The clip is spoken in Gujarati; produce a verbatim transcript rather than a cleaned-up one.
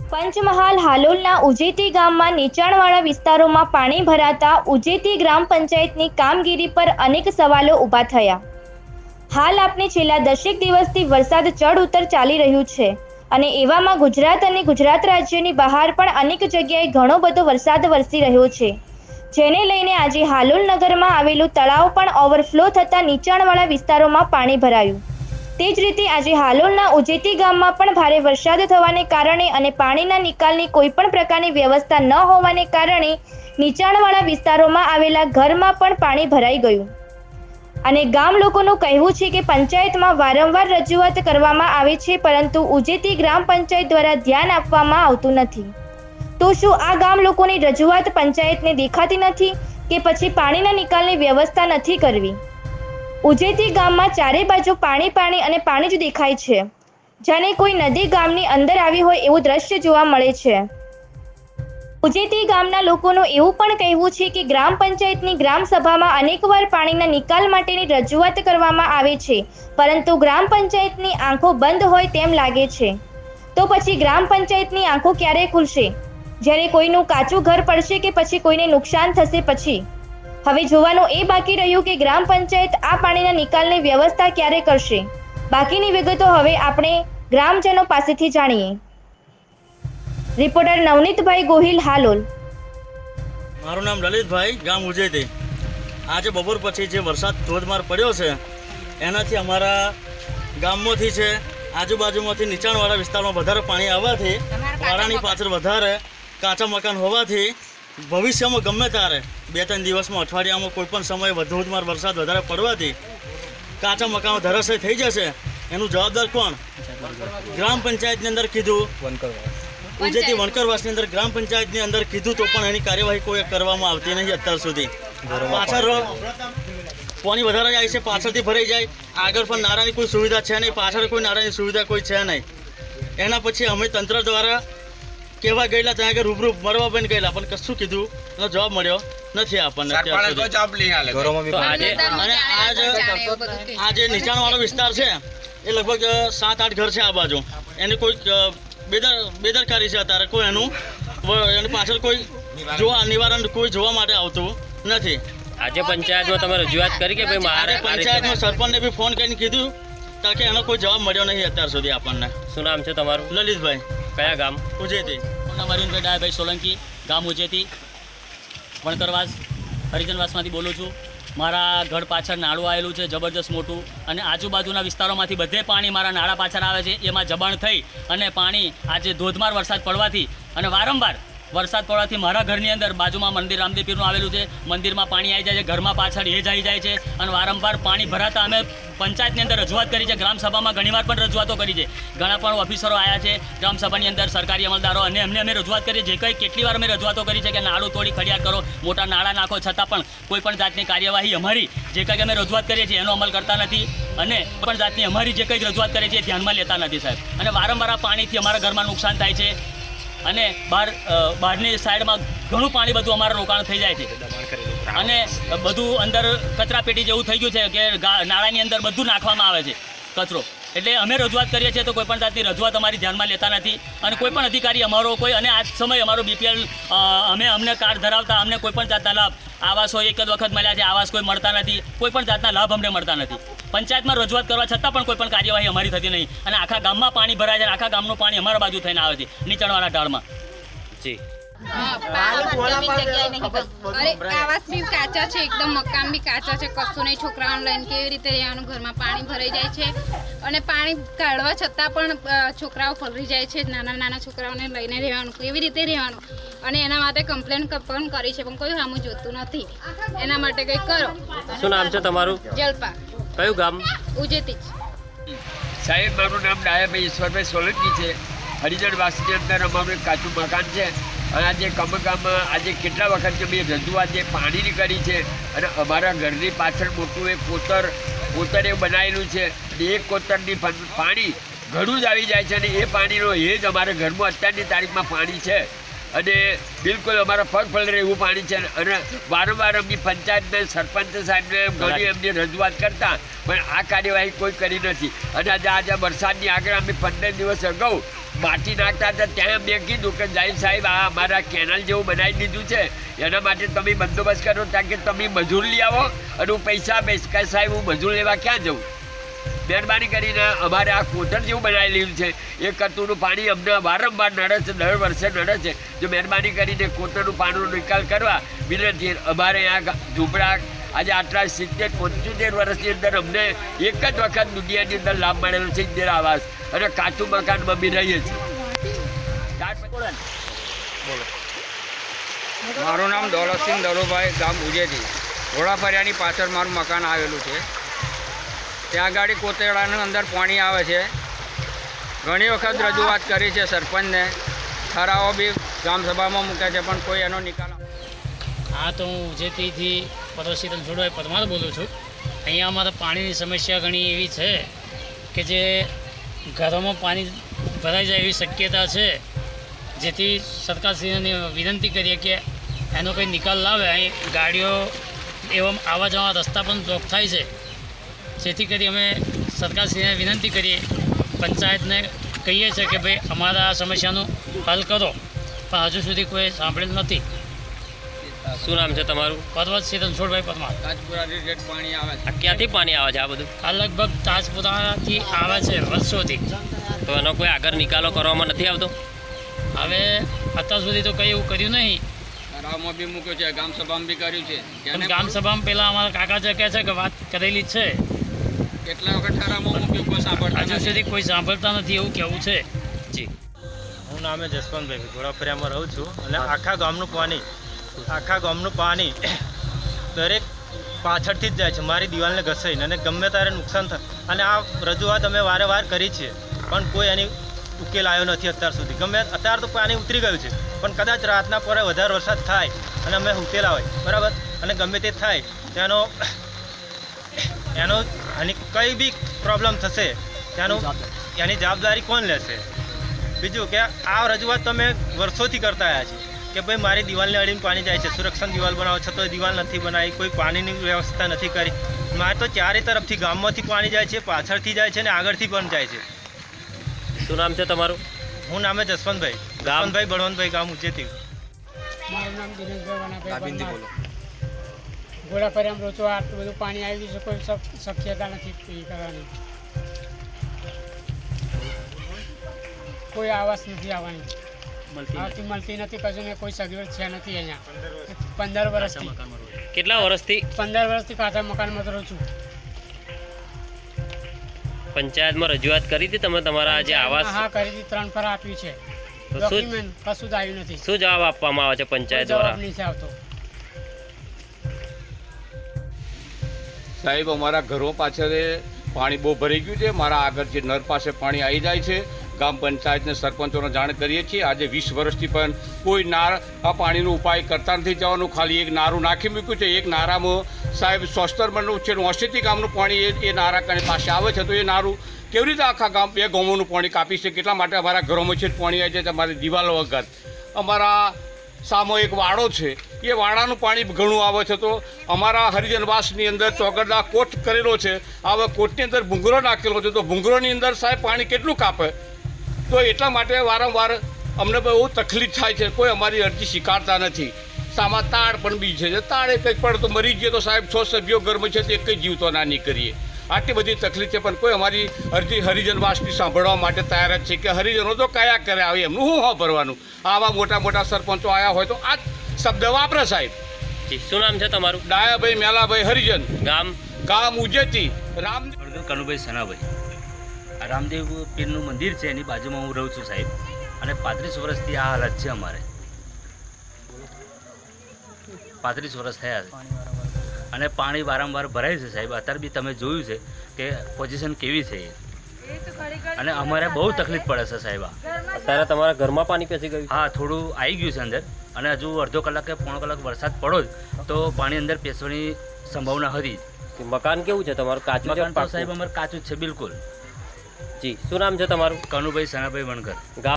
પંચમહાલ હાલોલના ઉજેતી ગામમાં નીચાણવાળા વિસ્તારોમાં પાણી ભરાતા ઉજેતી ગ્રામ પંચાયતની કામગીરી પર અનેક સવાલો ઊભા થયા। હાલ આપણે છેલ્લા દસેક દિવસથી વરસાદ ચડ ઉતર ચાલી રહ્યું છે અને એવામાં ગુજરાત અને ગુજરાત રાજ્યની બહાર પણ અનેક જગ્યાએ ઘણો બધો વરસાદ વરસી રહ્યો છે, જેને લઈને આજે હાલોલ નગરમાં આવેલું તળાવ પણ ઓવરફ્લો થતાં નીચાણવાળા વિસ્તારોમાં પાણી ભરાયું। તે જ રીતે આજે હાલોલના ઉજેતી ગામમાં પણ ભારે વરસાદ થવાને કારણે અને પાણીના નિકાલની કોઈ પણ પ્રકારની વ્યવસ્થા ન હોવાને કારણે નીચાણવાળા વિસ્તારોમાં આવેલા ઘરમાં પણ પાણી ભરાઈ ગયું અને ગામ લોકોનું કહેવું છે કે પંચાયતમાં વારંવાર રજૂઆત કરવામાં આવે છે, પરંતુ ઉજેતી ગ્રામ પંચાયત દ્વારા ધ્યાન આપવામાં આવતું નથી। તો શું આ ગામ લોકોની રજૂઆત પંચાયતને દેખાતી નથી કે પછી પાણીના નિકાલની વ્યવસ્થા નથી કરવી? ઉજેતી ગામમાં ચારે બાજુ પાણી પાણી અને પાણી જ દેખાય છે, જાણે કોઈ નદી ગામની અંદર આવી હોય એવું દ્રશ્ય જોવા મળે છે। ઉજેતી ગામના લોકોનું એવું પણ કહેવું છે કે ગ્રામ પંચાયતની ગ્રામ સભામાં અનેકવાર પાણીના નિકાલ માટેની રજૂઆત કરવામાં આવે છે, પરંતુ ગ્રામ પંચાયતની આંખો બંધ હોય તેમ લાગે છે। તો પછી ગ્રામ પંચાયતની આંખો ક્યારે ખુલશે? જ્યારે કોઈનું કાચું ઘર પડશે કે પછી કોઈને નુકસાન થશે પછી? હવે જોવાનું એ બાકી રહ્યું કે ગ્રામ પંચાયત આ પાણીના નિકાલની વ્યવસ્થા ક્યારે કરશે। બાકીની વિગતો હવે આપણે ગ્રામજનો પાસેથી જાણીએ। રિપોર્ટર નવનીતભાઈ ગોહિલ, હાલોલ। મારું નામ લલિતભાઈ, ગામ ઉજેતી। આજે બપોર પછી જે વરસાદ ધોધમાર પડ્યો છે એનાથી અમારા ગામમાંથી છે આજુબાજુમાંથી નીચાણવાળા વિસ્તારમાં વધારે પાણી આવવાથી વાડાની પાછળ વધારે કાચા મકાન હોવાથી ભવિષ્યમાં ગમે ત્યારે બે ત્રણ દિવસમાં અઠવાડિયામાં કોઈ પણ સમયે ધોધમાર વરસાદ વધારે પડવાથી કાચા મકાનો ધરાશય થઈ જશે। એનું જવાબદાર કોણ? ગ્રામ પંચાયતની અંદર કીધું, ઉજેતી વણકરવાસની અંદર ગ્રામ પંચાયતની અંદર કીધું તો પણ એની કાર્યવાહી કોઈ કરવામાં આવતી નહીં અત્યાર સુધી। પાછળ પાણી વધારે જાય છે, પાછળથી ભરાઈ જાય, આગળ પણ નાળાની કોઈ સુવિધા છે નહીં, પાછળ કોઈ નાળાની સુવિધા કોઈ છે નહીં। એના પછી અમે તંત્ર દ્વારા કહેવા ગયેલા, ત્યાં આગળ રૂબરૂ મળવા પણ ગયેલા, પણ કશું કીધું એનો જવાબ મળ્યો નથી આપણને। અને આ જે નીચાણવાળો વિસ્તાર છે એ લગભગ સાત આઠ ઘર છે આ બાજુ, એની કોઈ બેદર બેદરકારી છે અત્યારે, કોઈ એનું એની પાછળ કોઈ જોવા નિવારણ કોઈ જોવા માટે આવતું નથી। આજે પંચાયતમાં તમે રજૂઆત કરી કે ભાઈ મારે પંચાયતમાં સરપંચને બી ફોન કરીને કીધું તાકે એનો કોઈ જવાબ મળ્યો નહીં અત્યાર સુધી આપણને। શું નામ છે તમારું? લલિતભાઈ। કયા ગામ? ઉજેતી। અરવિંદભાઈ ડાયાભાઈ સોલંકી, ગામ ઉજેતી, વણકરવાસ હરિજનવાસમાંથી બોલું છું। મારા ઘર પાછળ નાળું આવેલું છે જબરજસ્ત મોટું, અને આજુબાજુના વિસ્તારોમાંથી બધે પાણી મારા નાળા પાછળ આવે છે। એમાં જબાણ થઈ અને પાણી આજે ધોધમાર વરસાદ પડવાથી અને વારંવાર વરસાદ પડવાથી મારા ઘરની અંદર બાજુમાં મંદિર રામદેવ પીરનું આવેલું છે, મંદિરમાં પાણી આવી જાય છે, ઘરમાં પાછળ એ જ આવી જાય છે અને વારંવાર પાણી ભરાતા અમે પંચાયતની અંદર રજૂઆત કરી છે, ગ્રામસભામાં ઘણીવાર પણ રજૂઆતો કરી છે, ઘણા પણ ઓફિસરો આવ્યા છે ગ્રામસભાની અંદર, સરકારી અમલદારો, અને એમને અમે રજૂઆત કરી જે કંઈ કેટલી વાર અમે રજૂઆતો કરી છે કે નાળું તોડી ખડિયાળ કરો, મોટા નાળા નાખો, છતાં પણ કોઈ પણ જાતની કાર્યવાહી અમારી જે કંઈક અમે રજૂઆત કરીએ છીએ એનો અમલ કરતા નથી અને કોઈ પણ જાતની અમારી જે કંઈક રજૂઆત કરીએ છીએ ધ્યાનમાં લેતા નથી સાહેબ। અને વારંવાર આ પાણીથી અમારા ઘરમાં નુકસાન થાય છે અને બહાર બહારની સાઈડમાં ઘણું પાણી બધું અમારું રોકાણ થઈ જાય છે અને બધું અંદર કચરા પેટી જેવું થઈ ગયું છે કે નાળાની અંદર બધું નાખવામાં આવે છે કચરો। એટલે અમે રજૂઆત કરીએ છીએ તો કોઈ પણ જાતની રજૂઆત અમારી ધ્યાનમાં લેતા નથી અને કોઈ પણ અધિકારી અમારો કોઈ, અને આજ સમય અમારો બીપીએલ અમે અમને કાર્ડ ધરાવતા અમને કોઈ પણ જાતના લાભ, આવાસો એક જ વખત મળ્યા છે, આવાસ કોઈ મળતા નથી, કોઈ પણ જાતના લાભ અમને મળતા નથી। પંચાયતમાં રજૂઆત કરવા છતાં પણ કોઈ પણ કાર્યવાહી અમારી થતી નહીં અને આખા ગામમાં પાણી ભરાય છે અને આખા ગામનું પાણી અમારા બાજુ થઈને આવે છે નીચાણવાળા ઢાળમાં। જી અરે આવાસ બી કાચા છે, એકદમ મકાન બી કાચા છે, કશું નહીં, છોકરાઓને લઈને કેવી રીતે રહેવાનું, ઘરમાં પાણી ભરાઈ જાય છે અને પાણી કાઢવા છતાં પણ છોકરાઓ ફરી જાય છે, નાના નાના છોકરાઓને લઈને રહેવાનું, કેવી રીતે રહેવાનું, અને એના માટે કમ્પ્લેન પણ કરી છે પણ કોઈ સામું જોતું નથી, એના માટે કંઈક કરો। શું નામ છે તમારું? જલપા। કયું ગામ? ઉજેતી સાહેબ। મારું નામ ડાયાભાઈ ઈશ્વરભાઈ સોલંકી છે। હરિજનવાસની અંદર અમારું એક કાચું મકાન છે અને આજે કમગામમાં આજે કેટલા વખત મેં રજૂઆત જે પાણીની કરી છે અને અમારા ઘરની પાછળ મોટું એક કોતર કોતર એવું બનાવેલું છે અને એ કોતરની પાણી ઘણું જ આવી જાય છે અને એ પાણીનો એ જ અમારા ઘરમાં અત્યારની તારીખમાં પાણી છે અને બિલકુલ અમારા પગ પલરે એવું પાણી છે અને વારંવાર અમની પંચાયતને સરપંચ સાહેબને ઘણી એમની રજૂઆત કરતા પણ આ કાર્યવાહી કોઈ કરી નથી અને આજે આજે વરસાદની આગળ અમે પંદર દિવસ અગાઉ માટી નાખતા હતા ત્યાં મેં કીધું કે જાઈ સાહેબ આ અમારા કેનાલ જેવું બનાવી દીધું છે એના માટે તમે બંદોબસ્ત કરો તાકે તમે મજૂર લઈ આવો અને હું પૈસા આપીશ કે સાહેબ હું મજૂર લેવા ક્યાં જઉં મહેરબાની કરીને અમારે આ કોતર જેવું બનાવી લીધું છે એ કતુનું પાણી અમને વારંવાર નડે છે દર વર્ષે નડે છે જો મહેરબાની કરીને કોતરનું પાણીનો નિકાલ કરવા વિનંતી અમારે આ ઝૂંપડા આજે આટલા સિત્તેર પંચોતેર વર્ષની અંદર અમને એક જ વખત દુનિયાની અંદર લાભ મળેલો છે ઇન્દિરા આવાસ અને કાચું મકાનમાં બી રહીએ છીએ મારું નામ દોલતસિંહ દરોભાઈ ગામ ઉજેથી ઘોડાફરિયાની પાછળ મારું મકાન આવેલું છે ત્યાં આગળ કોતેડાની અંદર પાણી આવે છે ઘણી વખત રજૂઆત કરી છે સરપંચને ઠરાવો બી ગ્રામસભામાં મૂકે છે પણ કોઈ એનો નિકાલ હા તો હું ઉજેતીથી પડોશી રણછોડભાઈ પરમાર બોલું છું. અહીંયા અમારે પાણીની સમસ્યા ઘણી એવી છે કે જે ઘરોમાં પાણી ભરાઈ જાય એવી શક્યતા છે જેથી સરકારશ્રીને વિનંતી કરીએ કે એનો કંઈ નિકાલ લાવે. અહીં ગાડીઓ એવા આવવા જવા રસ્તા પણ બ્લોક થાય છે જેથી કરી અમે સરકારશ્રીને વિનંતી કરીએ પંચાયતને કહીએ છીએ કે ભાઈ અમારા આ સમસ્યાનું હલ કરો પણ હજુ સુધી કોઈ સાંભળેલ નથી. શું નામ છે તમારું? પર્વતસિંહ રણછોડભાઈ પરમાર. તાજપુરાથી રેટ પાણી આવે છે. આ ક્યાંથી પાણી આવે છે આ બધું? આ લગભગ તાજપુરાથી આવે છે વર્ષોથી. તો એનો કોઈ આગળ નિકાલો કરવામાં નથી આવતો? હવે અત્યાર સુધી તો કંઈ એવું કર્યું નહીં. ઠરાવમાં બી મૂક્યું છે ગ્રામસભામાં બી કર્યું છે પણ ગ્રામસભામાં પહેલાં અમારા કાકા જે કહે છે કે વાત કરેલી જ છે. કેટલા વખત ઠરાવમાં મૂક્યું કોઈ સાંભળતા હજુ સુધી કોઈ સાંભળતા નથી એવું કહેવું છે. જી. હું નામે જસવંતભાઈ ઘોડાફરિયામાં રહું છું અને આખા ગામનું પાણી આખા ગામનું પાણી દરેક પાછળથી જ જાય છે મારી દિવાલને ઘસાઈને અને ગમે ત્યારે નુકસાન થાય અને આ રજૂઆત અમે વારે વાર કરી છે પણ કોઈ એની ઉકેલ આવ્યો નથી અત્યાર સુધી. ગમે અત્યારે તો પાણી ઉતરી ગયું છે પણ કદાચ રાતના ପରେ વધારે વરસાદ થાય અને અમે ઉકેલા હોય બરાબર અને ગમે તે થાય તેનો એનો અને કંઈ બી પ્રોબ્લેમ થશે તેનું એની જવાબદારી કોણ લેશે? બીજું કે આ રજૂઆત તો અમે વર્ષોથી કરતા આવ્યા છીએ કે ભાઈ મારી દિવાલને અડીને પાણી જાય છે, સુરક્ષણ દિવાલ બનાવો છતાં દિવાલ નથી બનાવી, કોઈ પાણીની વ્યવસ્થા નથી કરી. મારે તો ચારે તરફથી ગામમાંથી પાણી જાય છે, પાછળથી જાય છે અને આગળથી પણ જાય છે. શું નામ છે તમારું? હું નામે જસવંતભાઈ જસવંતભાઈ બળવંતભાઈ ગામ ઉજેતી. મારું નામ દિનેશભાઈ વનાભાઈ ઘોડાફરિયામાં રોતો આટલું બધું પાણી આવી ગયું છે કોઈ શક્યતા નથી એ કરવાની. કોઈ આવાસ નથી આવવાની આવતી મળતી નથી કશું ને કોઈ સગવડ છે નથી અહીંયા પંદર વર્ષથી. કેટલા વર્ષથી? પંદર વર્ષથી કાચા મકાનમાં તો રહું છું. પંચાયતમાં રજૂઆત કરી હતી તમે તમારા જે આવાસ? હા કરી હતી, ત્રણ ફર આપ્યું છે. ડોક્યુમેન્ટ કશું જ આવ્યું નથી. શું જવાબ આપવામાં આવે છે પંચાયત દ્વારા? જવાબ નથી આવતો. સાહેબ અમારા ઘરો પાછળ પાણી બહુ ભરાઈ ગયું છે. મારા આગળ જે નર પાસે પાણી આવી જાય છે. ગામ પંચાયતને સરપંચોને જાણ કરીએ છીએ. આજે વીસ વર્ષથી પણ કોઈ નાર આ પાણીનો ઉપાય કરતા નથી જવાનું. ખાલી એક નારું નાખી મૂક્યું છે. એક નારામાં સાહેબ સોસ્તરમનનું છે ઓસેથી ગામનું પાણી એ એ નારા કને પાસે આવે છે તો એ નારું કેવી રીતે આખા ગામ બે ગામોનું પાણી કાપી છે? કેટલા માટે અમારા ઘરોમાં છે પાણી આવે છે અમારી દિવાલો વગર. અમારા સામો એક વાડો છે એ વાડાનું પાણી ઘણું આવે છે તો અમારા હરિજનવાસની અંદર ચોગરદા કોટ કરેલો છે. હવે કોટની અંદર ભૂંગરો નાખેલો છે તો ભૂંગરોની અંદર સાહેબ પાણી કેટલું કાપે? તો એટલા માટે વારંવાર અમને બહુ તકલીફ થાય છે. કોઈ અમારી અરજી સ્વીકારતા નથી. સામા તાળ પણ બી છે તાળે કંઈક પડે તો મરી ગયો તો સાહેબ છ સભ્યો ઘરમાં છે તો એક જ જીવતો ના નીકળીએ. આટલી બધી તકલીફ છે પણ કોઈ અમારી અરજી હરિજનવાસની સાંભળવા માટે તૈયાર જ છે કે હરિજનો તો કયા કરે આવે એમનું શું હા ભરવાનું? આવા મોટા મોટા સરપંચો આવ્યા હોય તો આ શબ્દ વાપરે સાહેબ. શું નામ છે તમારું? ડાયાભાઈ મેલાભાઈ હરિજન, ગામ? ગામ ઉજેતી. રામ કનુભાઈ સનાભાઈ. આ રામદેવ પીરનું મંદિર છે એની બાજુમાં હું રહું છું સાહેબ અને પાંત્રીસ વર્ષથી આ હાલત છે અમારે. પાંત્રીસ વર્ષ થયા છે અને પાણી વારંવાર ભરાય છે સાહેબ. અત્યારે બી તમે જોયું છે કે પોઝિશન કેવી છે અને અમારે બહુ તકલીફ પડે છે સાહેબ. અત્યારે તમારા ઘરમાં પાણી પેસી ગયું? હા, થોડું આવી ગયું છે અંદર અને હજુ અડધો કલાક કે પોણો કલાક વરસાદ પડો તો પાણી અંદર પેસવાની સંભાવના હતી. મકાન કેવું છે તમારું? કાચું છે? સાહેબ અમારે કાચું જ છે બિલકુલ. જી. શું નામ છે તમારું? કનુભાઈ સનાભાઈ વણકર. ગામ?